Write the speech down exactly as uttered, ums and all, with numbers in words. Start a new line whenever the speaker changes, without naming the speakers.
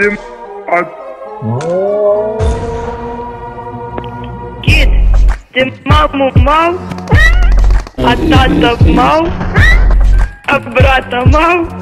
ты от...
Кит, ты маму мал, а тата мал, а брата мал.